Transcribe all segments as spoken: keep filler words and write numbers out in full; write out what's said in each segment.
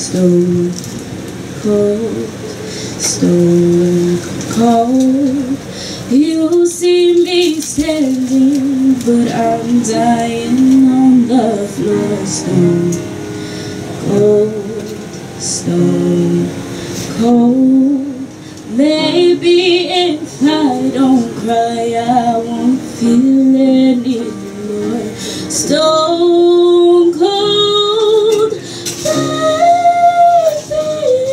stone cold, stone cold. You see me standing, but I'm dying on the floor. Stone cold, stone cold. Maybe if I don't cry, I won't feel anymore. Stone cold, baby.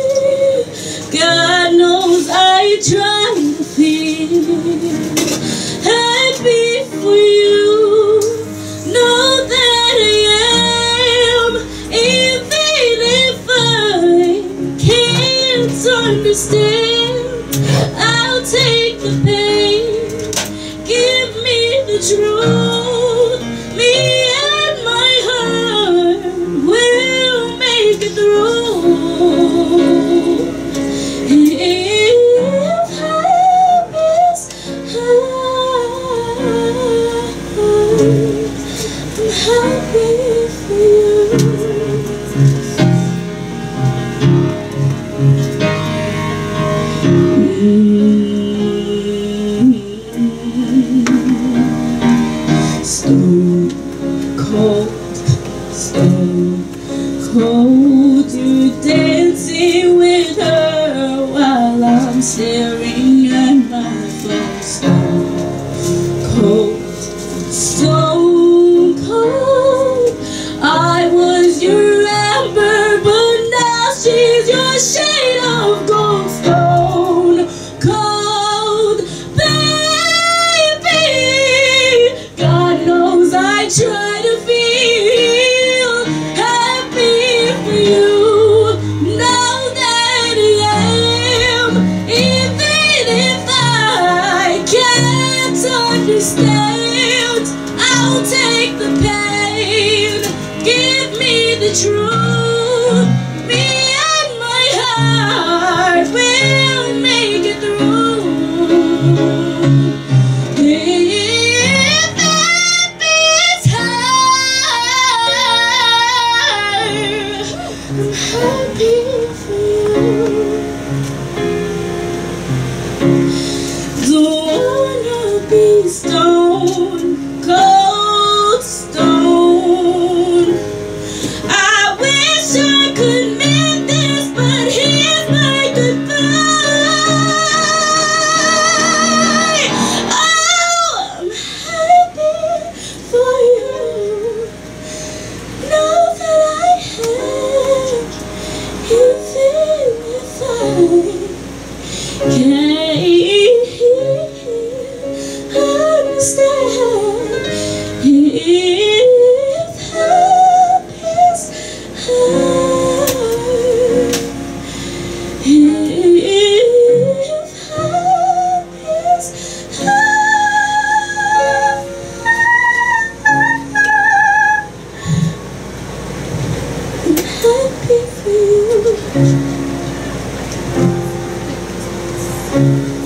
God knows I try to feel happy for you. Know that I am, even if I can't understand. I'll take the pain, give me the truth. Me and my heart will make it through. If happy's hard, I'm happy for you. Stone cold, stone cold. You dancing with her while I'm staring at my phone. Stone cold, stone cold. I was your amber, but now she's your shade of gold. Stone cold, baby. God knows I try to feel happy for you. Know that I am, even if I can't understand. I'll take the pain, give me the truth. Me and my heart will make it through. If happy's hard, I'm happy for you. Don't wanna be stone cold, stone. I wish I could mend this, but here's my goodbye. Oh, I'm happy for you. Know that I have, even if I can't understand. If happy's hard, if happy's hard, I'm happy for you.